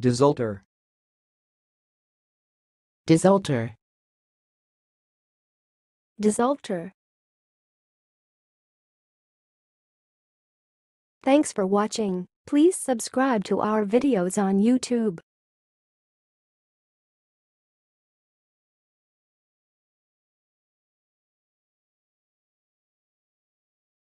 desultor, desultor, desultor. Thanks for watching. Please subscribe to our videos on YouTube.